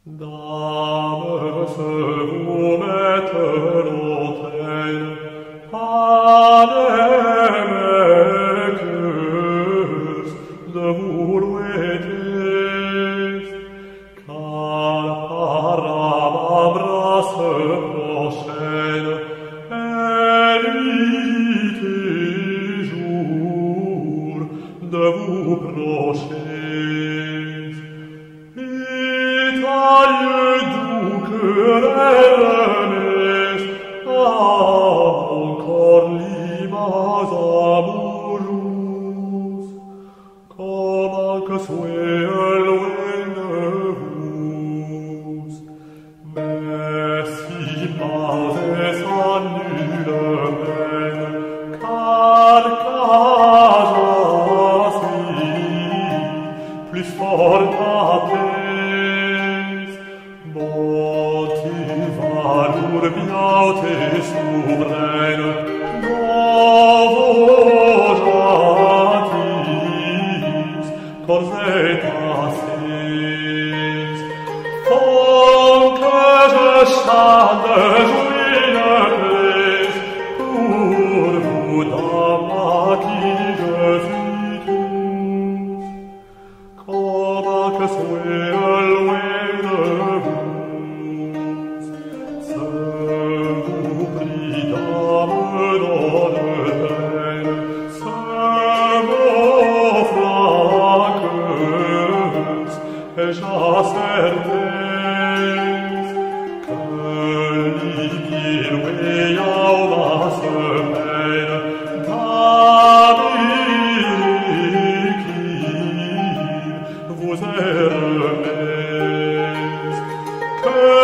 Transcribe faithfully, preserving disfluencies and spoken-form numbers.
Dame, se vous mette l'autel, panemequeuse, de vous louetes, car par m'embrasse prochaine, nuit et jour, de vous procher. Italie duc renes, ancor limas amorus, comme que soit loin de vous. Mais si pas et sans nulle peine, car casa plus fort à peine, motivadur biaute souveraine, novo gentis, cors et assis, font que je chante jouine plaise, pour vous dame à qui je suis tous, comme que soit loin de vous. Se vous prie dame d'honneur, se m'offranqueuse, et j'assertesse que l'igil veillant ma semaine, d'amis qui vous est remise, que